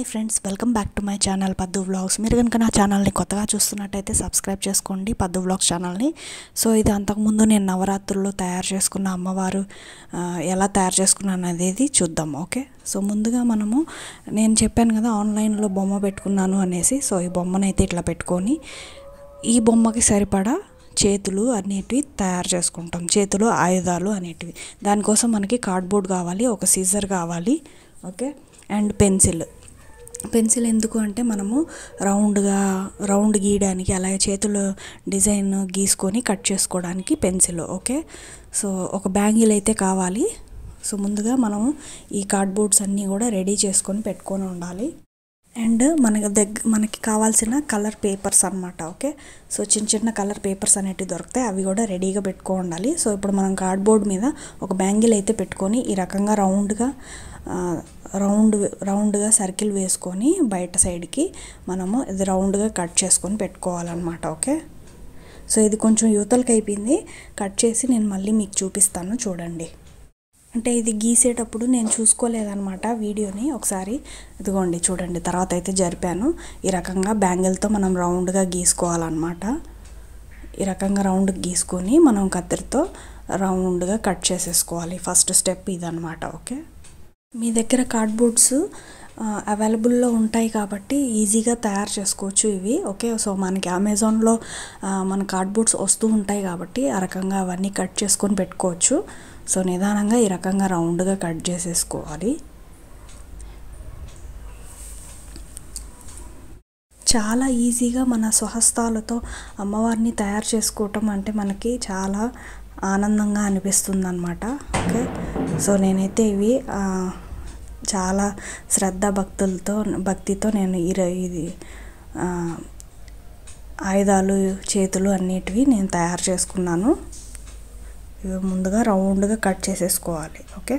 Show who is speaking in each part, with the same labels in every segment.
Speaker 1: Hi friends, welcome back to my channel Paddu vlogs. మీరు కనుక నా ఛానల్ని కొత్తగా చూస్తున్నట్టయితే సబ్స్క్రైబ్ చేసుకోండి పద్దు వ్లాగ్స్ ఛానల్ని. సో ఇది అంతకుముందు నేను నవరాత్రుల్లో తయారు చేసుకున్న అమ్మవారు ఎలా తయారు చేసుకున్నాను అనేది చూద్దాం. ఓకే, సో ముందుగా నేను చెప్పాను కదా ఆన్లైన్లో బొమ్మ పెట్టుకున్నాను అనేసి. సో ఈ బొమ్మనైతే ఇట్లా పెట్టుకొని ఈ బొమ్మకి సరిపడా చేతులు అనేటివి తయారు చేసుకుంటాం, చేతులు ఆయుధాలు అనేటివి. దానికోసం మనకి కార్డ్బోర్డ్ కావాలి, ఒక సీజర్ కావాలి, ఓకే, అండ్ పెన్సిల్ ఎందుకు అంటే మనము రౌండ్ గీయడానికి, అలాగే చేతులు డిజైన్ గీసుకొని కట్ చేసుకోవడానికి పెన్సిల్. ఓకే, సో ఒక బ్యాంగిల్ అయితే కావాలి. సో ముందుగా మనము ఈ కార్డ్బోర్డ్స్ అన్నీ కూడా రెడీ చేసుకొని పెట్టుకొని ఉండాలి. అండ్ మనకి కావాల్సిన కలర్ పేపర్స్ అన్నమాట. ఓకే, సో చిన్న కలర్ పేపర్స్ అనేటివి దొరుకుతాయి, అవి కూడా రెడీగా పెట్టుకో ఉండాలి. సో ఇప్పుడు మనం కార్డ్బోర్డ్ మీద ఒక బ్యాంగిల్ అయితే పెట్టుకొని ఈ రకంగా రౌండ్గా సర్కిల్ వేసుకొని బయట సైడ్కి మనము ఇది రౌండ్గా కట్ చేసుకొని పెట్టుకోవాలన్నమాట. ఓకే, సో ఇది కొంచెం యువతలకి అయిపోయింది, కట్ చేసి నేను మళ్ళీ మీకు చూపిస్తాను చూడండి. అంటే ఇది గీసేటప్పుడు నేను చూసుకోలేదన్నమాట వీడియోని, ఒకసారి ఇదిగోండి చూడండి. తర్వాత అయితే జరిపాను. ఈ రకంగా బ్యాంగిల్తో మనం రౌండ్గా గీసుకోవాలన్నమాట. ఈ రకంగా రౌండ్ గీసుకొని మనం కత్తెరతో రౌండ్గా కట్ చేసేసుకోవాలి. ఫస్ట్ స్టెప్ ఇదన్నమాట. ఓకే, మీ దగ్గర కార్డ్బోర్డ్స్ అవైలబుల్లో ఉంటాయి కాబట్టి ఈజీగా తయారు చేసుకోవచ్చు ఇవి. ఓకే, సో మనకి అమెజాన్లో మన కార్డ్బోర్డ్స్ వస్తూ ఉంటాయి కాబట్టి ఆ రకంగా అవన్నీ కట్ చేసుకొని పెట్టుకోవచ్చు. సో నిదానంగా ఈ రకంగా రౌండ్గా కట్ చేసేసుకోవాలి. చాలా ఈజీగా మన స్వహస్తాలతో అమ్మవారిని తయారు చేసుకోవటం అంటే మనకి చాలా ఆనందంగా అనిపిస్తుంది అన్నమాట. ఓకే, సో నేనైతే ఇవి చాలా భక్తితో నేను ఇది ఆయుధాలు, చేతులు అన్నిటివి నేను తయారు చేసుకున్నాను. ఇవి ముందుగా రౌండ్గా కట్ చేసేసుకోవాలి. ఓకే,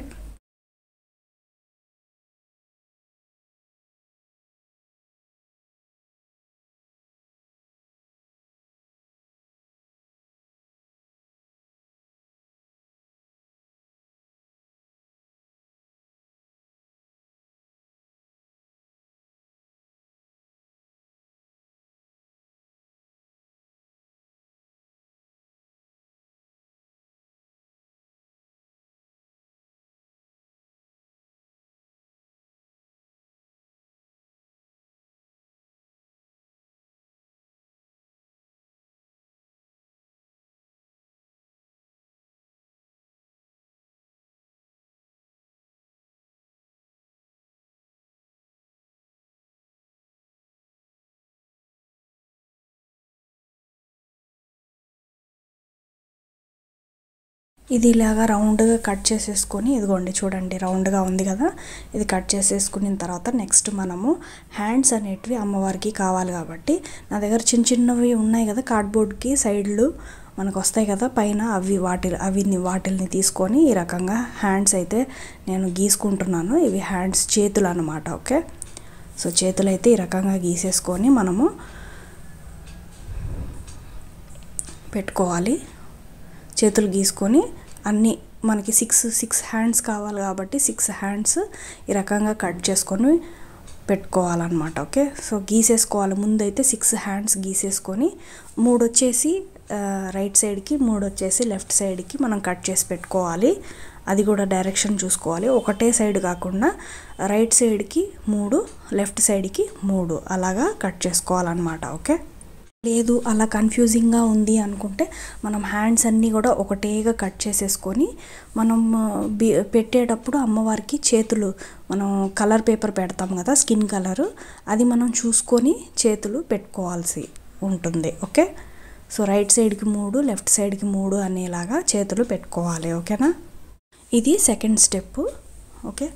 Speaker 1: ఇది ఇలాగా రౌండ్గా కట్ చేసేసుకొని ఇదిగోండి చూడండి రౌండ్గా ఉంది కదా, ఇది కట్ చేసేసుకున్న తర్వాత నెక్స్ట్ మనము హ్యాండ్స్ అనేటివి అమ్మవారికి కావాలి కాబట్టి నా దగ్గర చిన్నవి ఉన్నాయి కదా కార్డ్బోర్డ్కి సైడ్లు మనకు వస్తాయి కదా పైన, వాటిల్ని తీసుకొని ఈ రకంగా హ్యాండ్స్ అయితే నేను గీసుకుంటున్నాను. ఇవి హ్యాండ్స్, చేతులు అన్నమాట. ఓకే, సో చేతులు అయితే ఈ రకంగా గీసేసుకొని మనము పెట్టుకోవాలి. చేతులు గీసుకొని అన్నీ మనకి సిక్స్ హ్యాండ్స్ కావాలి కాబట్టి 6 హ్యాండ్స్ ఈ రకంగా కట్ చేసుకొని పెట్టుకోవాలన్నమాట. ఓకే, సో గీసేసుకోవాలి. ముందైతే 6 హ్యాండ్స్ గీసేసుకొని 3 వచ్చేసి రైట్ సైడ్కి, 3 వచ్చేసి లెఫ్ట్ సైడ్కి మనం కట్ చేసి పెట్టుకోవాలి. అది కూడా డైరెక్షన్ చూసుకోవాలి, ఒకటే సైడ్ కాకుండా రైట్ సైడ్కి 3, లెఫ్ట్ సైడ్కి 3 అలాగా కట్ చేసుకోవాలన్నమాట. ఓకే, లేదు అలా కన్ఫ్యూజింగ్గా ఉంది అనుకుంటే మనం హ్యాండ్స్ అన్నీ కూడా ఒకటేగా కట్ చేసేసుకొని మనం పెట్టేటప్పుడు అమ్మవారికి చేతులు మనం కలర్ పేపర్ పెడతాం కదా, స్కిన్ కలరు, అది మనం చూసుకొని చేతులు పెట్టుకోవాల్సి ఉంటుంది. ఓకే, సో రైట్ సైడ్కి 3, లెఫ్ట్ సైడ్కి 3 అనేలాగా చేతులు పెట్టుకోవాలి. ఓకేనా, ఇది సెకండ్ స్టెప్. ఓకే.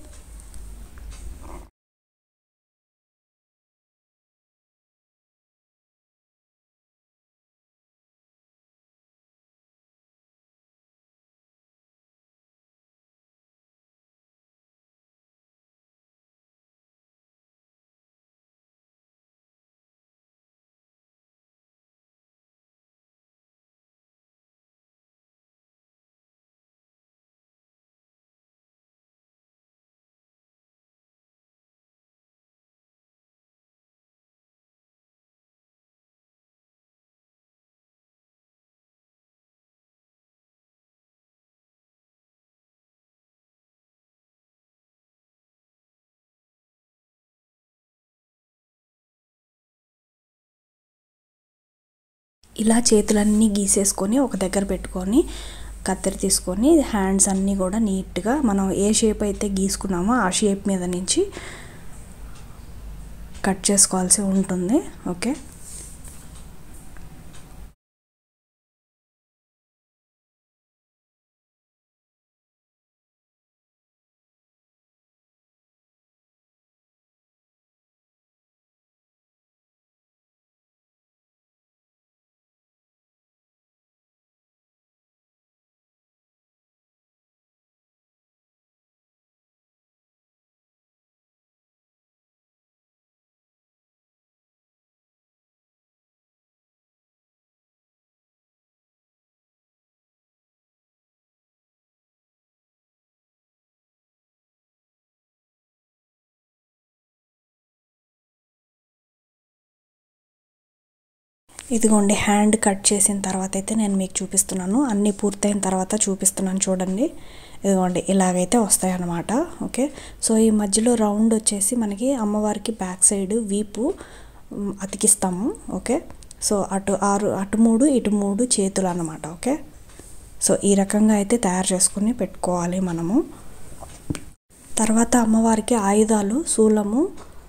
Speaker 1: ఇలా చేతులన్నీ గీసేసుకొని ఒక దగ్గర పెట్టుకొని కత్తెర తీసుకొని హ్యాండ్స్ అన్నీ కూడా నీట్గా మనం ఏ షేప్ అయితే గీసుకున్నామో ఆ షేప్ మీద నుంచి కట్ చేసుకోవాల్సి ఉంటుంది. ఓకే, ఇదిగోండి హ్యాండ్ కట్ చేసిన తర్వాత అయితే నేను మీకు చూపిస్తున్నాను. అన్నీ పూర్తయిన తర్వాత చూపిస్తున్నాను చూడండి. ఇదిగోండి ఇలాగైతే వస్తాయి అన్నమాట. ఓకే, సో ఈ మధ్యలో రౌండ్ వచ్చేసి మనకి అమ్మవారికి బ్యాక్ సైడ్ వీపు అతికిస్తాము. ఓకే, సో అటు 3 ఇటు 3 చేతులు అన్నమాట. ఓకే, సో ఈ రకంగా అయితే తయారు చేసుకుని పెట్టుకోవాలి మనము. తర్వాత అమ్మవారికి ఆయుధాలు శూలము,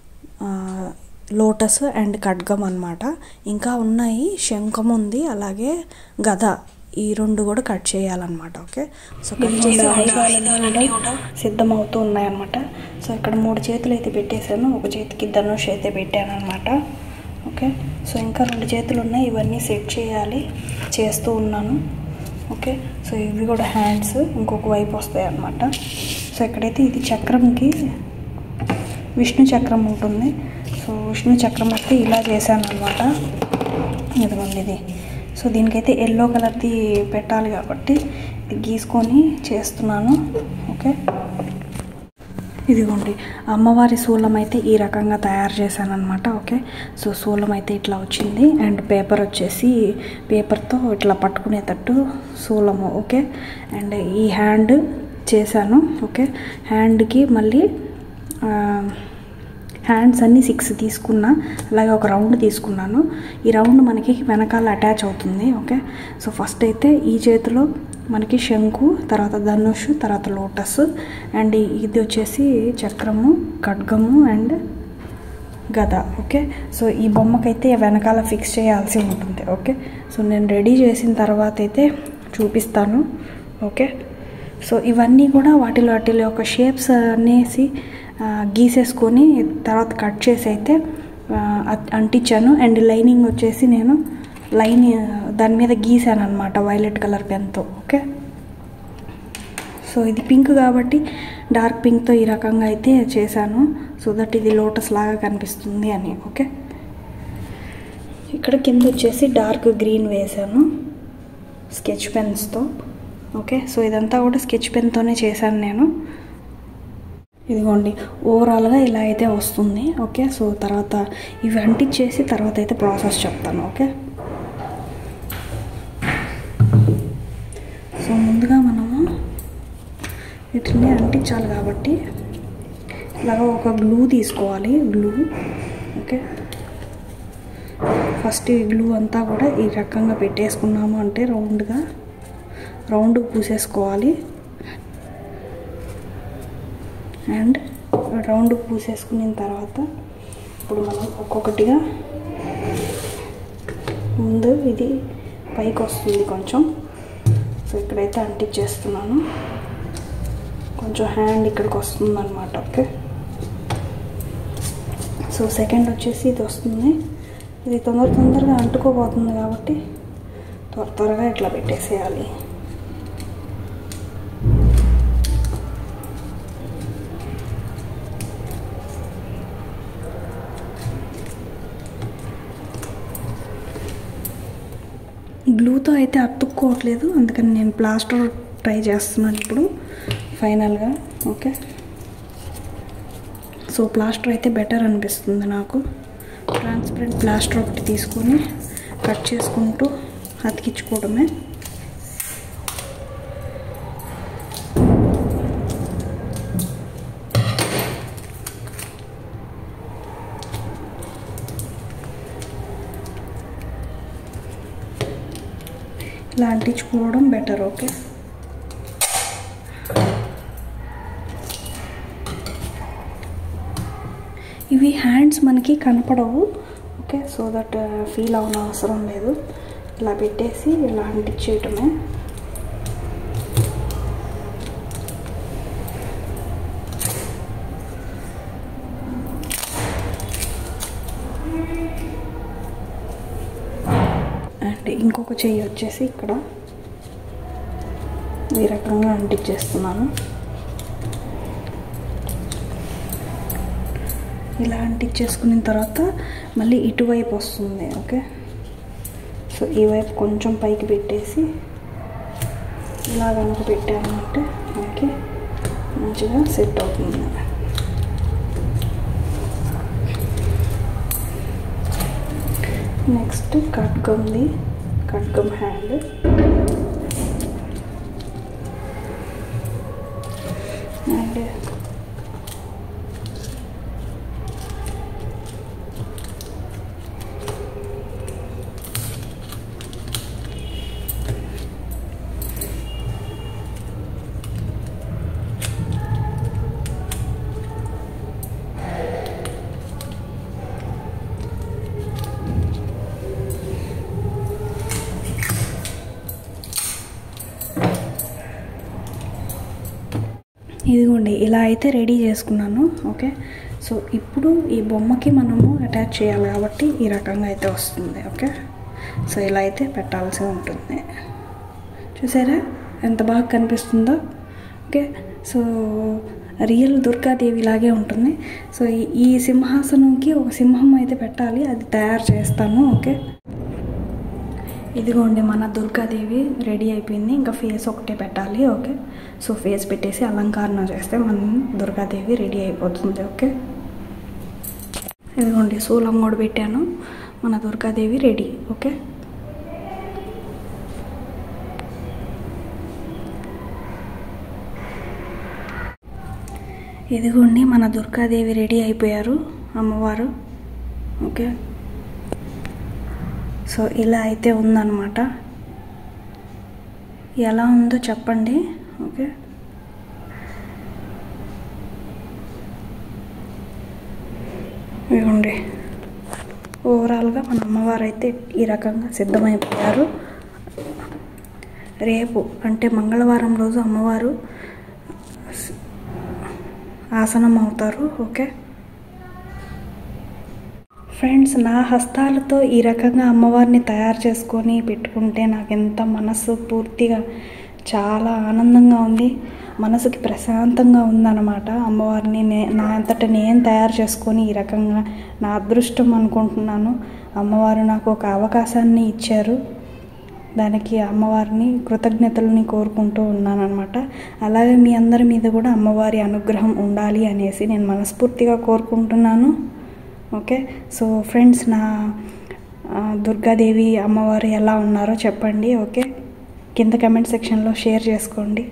Speaker 1: లోటస్ అండ్ ఖడ్గం అన్నమాట. ఇంకా ఉన్నాయి, శంఖం ఉంది, అలాగే గద, ఈ 2 కూడా కట్ చేయాలన్నమాట. ఓకే, సో కట్ చేసే ఆయుధాలన్నీ కూడా సిద్ధమవుతూ ఉన్నాయన్నమాట. సో ఇక్కడ 3 చేతులు అయితే పెట్టేశాను, ఒక చేతికి ధనుష్ అయితే పెట్టాను అనమాట. ఓకే, సో ఇంకా 2 చేతులు ఉన్నాయి, ఇవన్నీ సెట్ చేయాలి, చేస్తూ ఉన్నాను. ఓకే, సో ఇవి కూడా హ్యాండ్స్ ఇంకొక వైపు వస్తాయి అన్నమాట. సో ఇక్కడైతే ఇది చక్రంకి విష్ణు చక్రం ఉంటుంది. సో విష్ణు చక్రం అయితే ఇలా చేశాను అనమాట. ఇదిగోండి ఇది. సో దీనికైతే ఎల్లో కలర్ది పెట్టాలి కాబట్టి ఇది గీసుకొని చేస్తున్నాను. ఓకే, ఇదిగోండి అమ్మవారి శూలం అయితే ఈ రకంగా తయారు చేశాను అనమాట. ఓకే, సో శూలం అయితే ఇట్లా వచ్చింది అండ్ పేపర్ వచ్చేసి పేపర్తో ఇట్లా పట్టుకునేటట్టు శూలము. ఓకే, అండ్ ఈ హ్యాండ్ చేశాను. ఓకే, హ్యాండ్కి మళ్ళీ హ్యాండ్స్ అన్నీ 6 తీసుకున్నా, అలాగే ఒక రౌండ్ తీసుకున్నాను. ఈ రౌండ్ మనకి వెనకాల అటాచ్ అవుతుంది. ఓకే, సో ఫస్ట్ అయితే ఈ చేతిలో మనకి శంకు, తర్వాత ధనుష్, తర్వాత లోటస్, అండ్ ఇది వచ్చేసి చక్రము, ఖడ్గము అండ్ గద. ఓకే, సో ఈ బొమ్మకైతే వెనకాల ఫిక్స్ చేయాల్సి ఉంటుంది. ఓకే, సో నేను రెడీ చేసిన తర్వాత అయితే చూపిస్తాను. ఓకే, సో ఇవన్నీ కూడా వాటిలో ఒక షేప్స్ అనేసి గీసేసుకొని తర్వాత కట్ చేసి అయితే అంటించాను. అండ్ లైనింగ్ వచ్చేసి నేను దాని మీద గీసాను అనమాట వైలెట్ కలర్ పెన్తో. ఓకే, సో ఇది పింక్ కాబట్టి డార్క్ పింక్తో ఈ రకంగా అయితే చేశాను, సో దట్ ఇది లోటస్ లాగా కనిపిస్తుంది అని. ఓకే, ఇక్కడ కింద వచ్చేసి డార్క్ గ్రీన్ వేసాను స్కెచ్ పెన్స్తో. ఓకే, సో ఇదంతా కూడా స్కెచ్ పెన్తోనే చేశాను నేను. ఇదిగోండి ఓవరాల్గా ఇలా అయితే వస్తుంది. ఓకే, సో తర్వాత ఇవి అంటించేసి తర్వాత అయితే ప్రాసెస్ చెప్తాను. ఓకే, సో ముందుగా మనము వీటిని అంటించాలి కాబట్టి ఇలాగ ఒక గ్లూ తీసుకోవాలి. గ్లూ. ఓకే, ఫస్ట్ ఈ గ్లూ అంతా కూడా ఈ రకంగా పెట్టేసుకున్నాము అంటే రౌండ్ పూసేసుకోవాలి. అండ్ రౌండ్ పూసేసుకున్న తర్వాత ఇప్పుడు మనం ఒక్కొక్కటిగా ముందు ఇది పైకి వస్తుంది కొంచెం, సో ఇక్కడైతే అంటించేస్తున్నాను. కొంచెం హ్యాండ్ ఇక్కడికి వస్తుంది అనమాట. ఓకే, సో సెకండ్ వచ్చేసి ఇది వస్తుంది. ఇది తొందరగా అంటుకోబోతుంది కాబట్టి త్వరగా ఇట్లా పెట్టేసేయాలి. గ్లూతో అయితే అతుక్కోవట్లేదు, అందుకని నేను ప్లాస్టర్ ట్రై చేస్తున్నాను ఇప్పుడు ఫైనల్గా. ఓకే, సో ప్లాస్టర్ అయితే బెటర్ అనిపిస్తుంది నాకు. ట్రాన్స్పరెంట్ ప్లాస్టర్ ఒకటి తీసుకొని కట్ చేసుకుంటూ అతికించుకోవడమే. ఇలా అంటించుకోవడం బెటర్. ఓకే, ఇవి హ్యాండ్స్ మనకి కనపడవు. ఓకే, సో దట్ ఫీల్ అవ్వని అవసరం లేదు. ఇలా పెట్టేసి ఇలా అంటించేయటమే. అండ్ ఇంకొక చెయ్యి వచ్చేసి ఇక్కడ ఈ రకంగా అంటించేస్తున్నాను. ఇలా అంటించేసుకున్న తర్వాత మళ్ళీ ఇటువైపు వస్తుంది. ఓకే, సో ఈ వైపు కొంచెం పైకి పెట్టేసి ఇలా కనుక పెట్టామంటే మనకి మంచిగా సెట్ అవుతుంది. నెక్స్ట్ ఖడ్గంది, ఖడ్గం హ్యాండ్. అండ్ ఇదిగోండి ఇలా అయితే రెడీ చేసుకున్నాను. ఓకే, సో ఇప్పుడు ఈ బొమ్మకి మనము అటాచ్ చేయాలి కాబట్టి ఈ రకంగా అయితే వస్తుంది. ఓకే, సో ఇలా అయితే పెట్టాల్సి ఉంటుంది. చూసారా ఎంత బాగా కనిపిస్తుందో. ఓకే, సో రియల్ దుర్గాదేవి లాగే ఉంటుంది. సో ఈ సింహాసనంకి ఒక సింహం అయితే పెట్టాలి, అది తయారు చేస్తాను. ఓకే, ఇదిగోండి మన దుర్గాదేవి రెడీ అయిపోయింది. ఇంకా ఫేస్ ఒకటే పెట్టాలి. ఓకే, సో ఫేస్ పెట్టేసి అలంకరణ చేస్తే మన దుర్గాదేవి రెడీ అయిపోతుంది. ఓకే, ఇదిగోండి శూలం కూడా పెట్టాను, మన దుర్గాదేవి రెడీ. ఓకే, ఇదిగోండి మన దుర్గాదేవి రెడీ అయిపోయారు, అమ్మవారు. ఓకే, సో ఇలా అయితే ఉందన్నమాట. ఎలా ఉందో చెప్పండి. ఓకే, ఇదిగోండి ఓవరాల్గా మన అమ్మవారు అయితే ఈ రకంగా సిద్ధమైపోయారు. రేపు అంటే మంగళవారం రోజు అమ్మవారు ఆసనం అవుతారు. ఓకే ఫ్రెండ్స్, నా హస్తాలతో ఈ రకంగా అమ్మవారిని తయారు చేసుకొని పెట్టుకుంటే నాకు ఎంత మనసు పూర్తిగా చాలా ఆనందంగా ఉంది, మనసుకి ప్రశాంతంగా ఉందన్నమాట. అమ్మవారిని నా అంతటా నేను తయారు చేసుకొని ఈ రకంగా నా అదృష్టం అనుకుంటున్నాను. అమ్మవారు నాకు ఒక అవకాశాన్ని ఇచ్చారు, దానికి అమ్మవారిని కృతజ్ఞతలని కోరుకుంటూ ఉన్నాను అనమాట. అలాగే మీ అందరి మీద కూడా అమ్మవారి అనుగ్రహం ఉండాలి అనేసి నేను మనస్ఫూర్తిగా కోరుకుంటున్నాను. ఓకే, సో ఫ్రెండ్స్, నా దుర్గాదేవి అమ్మవారు ఎలా ఉన్నారో చెప్పండి. ఓకే, కింద కమెంట్ సెక్షన్లో షేర్ చేసుకోండి.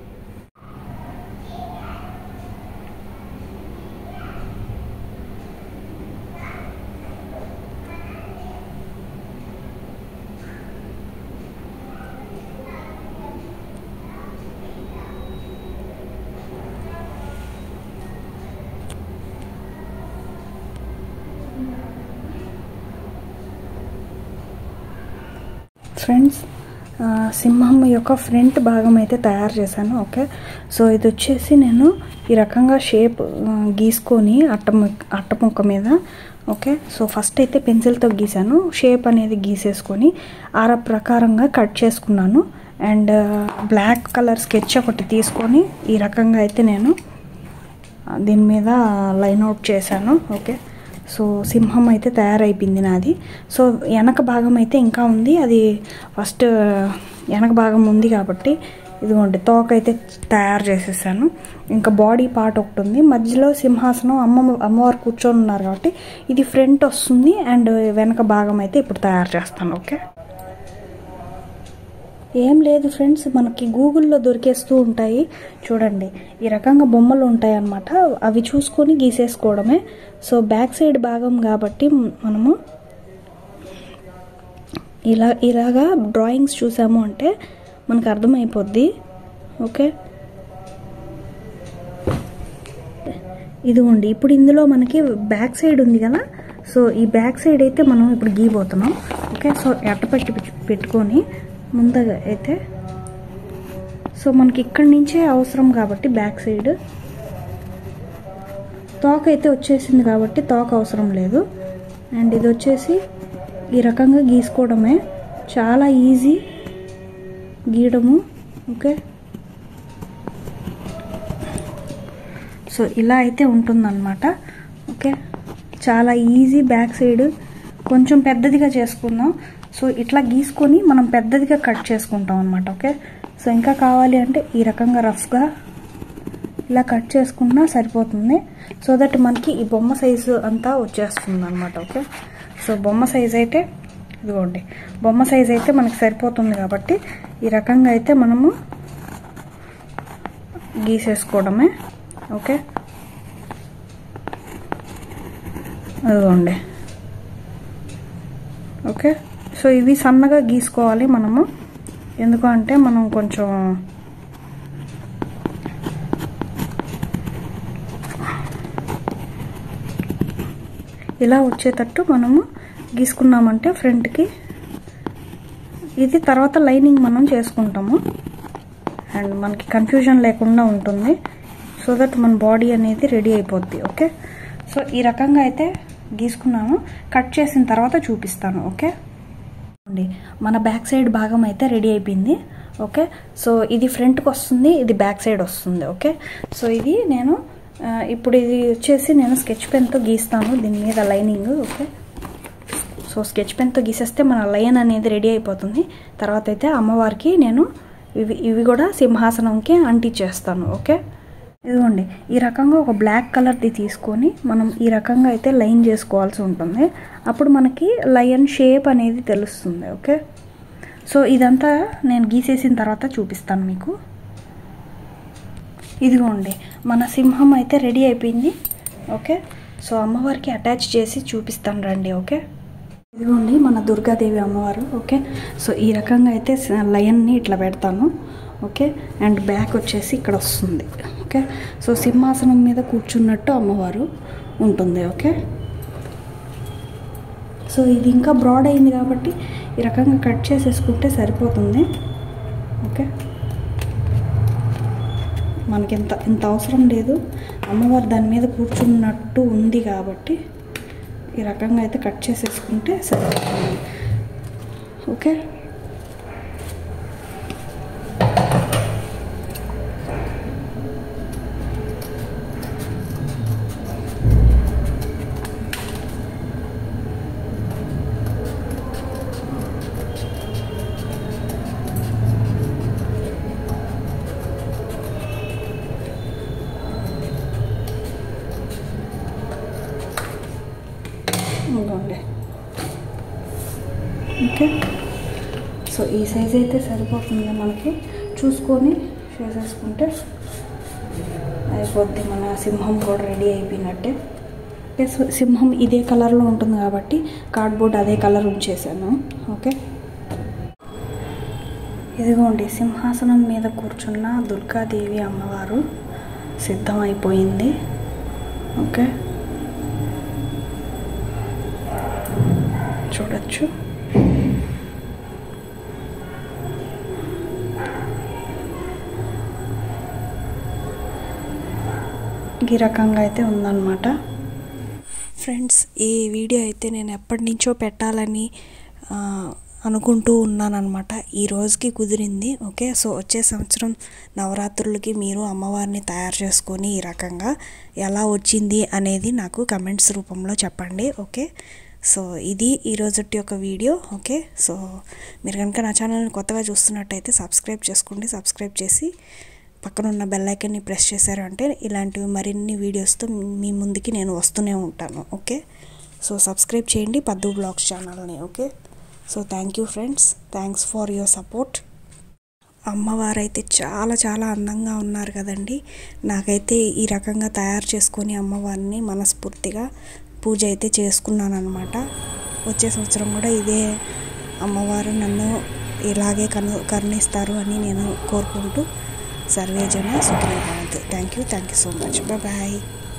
Speaker 1: ఫ్రెండ్స్, సింహం యొక్క ఫ్రంట్ భాగం అయితే తయారు చేశాను. ఓకే, సో ఇది వచ్చేసి నేను ఈ రకంగా షేప్ గీసుకొని అట్టముక్క మీద. ఓకే, సో ఫస్ట్ అయితే పెన్సిల్తో గీసాను, షేప్ అనేది గీసేసుకొని ప్రకారంగా కట్ చేసుకున్నాను. అండ్ బ్లాక్ కలర్ స్కెచ్ ఒకటి తీసుకొని ఈ రకంగా అయితే నేను దీని మీద లైన్ అవుట్ చేశాను. ఓకే, సో సింహం అయితే తయారైపోయింది నాది. సో వెనక భాగం అయితే ఇంకా ఉంది, అది ఫస్ట్ వెనక భాగం ఉంది కాబట్టి ఇదిగోండి తోక అయితే తయారు చేసేసాను. ఇంకా బాడీ పార్ట్ ఒకటి ఉంది, మధ్యలో సింహాసనం అమ్మవారు కూర్చొని ఉన్నారు కాబట్టి ఇది ఫ్రంట్ వస్తుంది. అండ్ వెనక భాగం అయితే ఇప్పుడు తయారు చేస్తాను. ఓకే, ఏం లేదు ఫ్రెండ్స్, మనకి గూగుల్లో దొరికేస్తూ ఉంటాయి చూడండి, ఈ రకంగా బొమ్మలు ఉంటాయి అన్నమాట, అవి చూసుకొని గీసేసుకోవడమే. సో బ్యాక్ సైడ్ భాగం కాబట్టి మనము ఇలాగా డ్రాయింగ్స్ చూసాము అంటే మనకు అర్థమైపోద్ది. ఓకే, ఇదిగోండి. ఇప్పుడు ఇందులో మనకి బ్యాక్ సైడ్ ఉంది కదా, సో ఈ బ్యాక్ సైడ్ అయితే మనం ఇప్పుడు గీయబోతున్నాం. ఓకే, సో పెట్టుకొని ముందుగా అయితే సో మనకి ఇక్కడి నుంచే అవసరం కాబట్టి బ్యాక్ సైడ్ తోక అయితే వచ్చేసింది కాబట్టి తోక అవసరం లేదు. అండ్ ఇది వచ్చేసి ఈ రకంగా గీసుకోవడమే, చాలా ఈజీ గీయడము. ఓకే, సో ఇలా అయితే ఉంటుందన్నమాట. ఓకే, చాలా ఈజీ. బ్యాక్ సైడ్ కొంచెం పెద్దదిగా చేసుకుందాం. సో ఇట్లా గీసుకొని మనం పెద్దదిగా కట్ చేసుకుంటాం అన్నమాట. ఓకే, సో ఇంకా కావాలి అంటే ఈ రకంగా రఫ్గా ఇలా కట్ చేసుకున్నా సరిపోతుంది. సో దట్ మనకి ఈ బొమ్మ సైజు అంతా వచ్చేస్తుంది అన్నమాట. ఓకే, సో బొమ్మ సైజ్ అయితే ఇదిగోండి, బొమ్మ సైజ్ అయితే మనకి సరిపోతుంది కాబట్టి ఈ రకంగా అయితే మనము గీసేసుకోవడమే. ఓకే, అదిగోండి. ఓకే, సో ఇవి సన్నగా గీసుకోవాలి మనము, ఎందుకంటే మనం కొంచెం ఇలా వచ్చేటట్టు మనము గీసుకున్నామంటే ఫ్రంట్కి ఇది తర్వాత లైనింగ్ మనం చేసుకుంటాము. అండ్ మనకి కన్ఫ్యూజన్ లేకుండా ఉంటుంది. సో దట్ మన బాడీ అనేది రెడీ అయిపోద్ది. ఓకే, సో ఈ రకంగా అయితే గీసుకున్నాము. కట్ చేసిన తర్వాత చూపిస్తాను. ఓకే, మన బ్యాక్ సైడ్ భాగం అయితే రెడీ అయిపోయింది. ఓకే, సో ఇది ఫ్రంట్కి వస్తుంది, ఇది బ్యాక్ సైడ్ వస్తుంది. ఓకే, సో ఇది నేను ఇప్పుడు ఇది వచ్చేసి నేను స్కెచ్ పెన్తో గీస్తాను దీని మీద లైనింగ్. ఓకే, సో స్కెచ్ పెన్తో గీసేస్తే మన లైన్ అనేది రెడీ అయిపోతుంది. తర్వాత అయితే అమ్మవారికి నేను ఇవి కూడా సింహాసనంకి అంటించేస్తాను. ఓకే, ఇదిగోండి. ఈ రకంగా ఒక బ్లాక్ కలర్ది తీసుకొని మనం ఈ రకంగా అయితే లైన్ చేసుకోవాల్సి ఉంటుంది. అప్పుడు మనకి లయన్ షేప్ అనేది తెలుస్తుంది. ఓకే, సో ఇదంతా నేను గీసేసిన తర్వాత చూపిస్తాను మీకు. ఇదిగోండి, మన సింహం అయితే రెడీ అయిపోయింది. ఓకే, సో అమ్మవారికి అటాచ్ చేసి చూపిస్తాను రండి. ఓకే, ఇదిగోండి మన దుర్గాదేవి అమ్మవారు. ఓకే, సో ఈ రకంగా అయితే లయన్ని ఇట్లా పెడతాను. ఓకే, అండ్ బ్యాక్ వచ్చేసి ఇక్కడ వస్తుంది. ఓకే, సో సింహాసనం మీద కూర్చున్నట్టు అమ్మవారు ఉంటుంది. ఓకే, సో ఇది ఇంకా బ్రాడ్ అయింది కాబట్టి ఈ రకంగా కట్ చేసేసుకుంటే సరిపోతుంది. ఓకే, మనకి ఇంత అవసరం లేదు, అమ్మవారు దాని మీద కూర్చున్నట్టు ఉంది కాబట్టి ఈ రకంగా అయితే కట్ చేసేసుకుంటే సరిపోతుంది. ఓకే, ఇదిగోండి. ఓకే, సో ఈ సైజ్ అయితే సరిపోతుంది మనకి. చూసుకొని చేసేసుకుంటే అయిపోద్ది. మన సింహం కూడా రెడీ అయిపోయినట్టే. ఓకే, సో సింహం ఇదే కలర్లో ఉంటుంది కాబట్టి కార్డ్బోర్డ్ అదే కలర్ ఉంచేసాను. ఓకే, ఇదిగోండి సింహాసనం మీద కూర్చున్న దుర్గాదేవి అమ్మవారు సిద్ధమైపోయింది. ఓకే, చూడొచ్చు. ఈ రకంగా అయితే ఉందన్నమాట. ఫ్రెండ్స్, ఈ వీడియో అయితే నేను ఎప్పటి నుంచో పెట్టాలని అనుకుంటూ ఉన్నానన్నమాట. ఈ రోజుకి కుదిరింది. ఓకే, సో వచ్చే సంవత్సరం నవరాత్రులకి మీరు అమ్మవారిని తయారు చేసుకొని ఈ రకంగా ఎలా వచ్చింది అనేది నాకు కమెంట్స్ రూపంలో చెప్పండి. ఓకే, సో ఇది ఈరోజుటి యొక్క వీడియో. ఓకే, సో మీరు కనుక నా ఛానల్ని కొత్తగా చూస్తున్నట్టయితే సబ్స్క్రైబ్ చేసుకోండి. సబ్స్క్రైబ్ చేసి పక్కన ఉన్న బెల్ ఐకాన్ని ప్రెస్ చేశారు అంటే ఇలాంటివి మరిన్ని వీడియోస్తో మీ ముందుకి నేను వస్తూనే ఉంటాను. ఓకే, సో సబ్స్క్రైబ్ చేయండి పద్దు బ్లాగ్స్ ఛానల్ని. Okay, so thank you friends, thanks for your support. అమ్మవారైతే చాలా చాలా అందంగా ఉన్నారు కదండి. నాకైతే ఈ రకంగా తయారు చేసుకొని అమ్మవారిని మనస్ఫూర్తిగా పూజ అయితే చేసుకున్నాను అనమాట. వచ్చే సంవత్సరం కూడా ఇదే అమ్మవారు నన్ను ఇలాగే కరుణిస్తారు అని నేను కోరుకుంటూ సర్వేజన సుఖినో భవంతు. Thank you so much. Bye.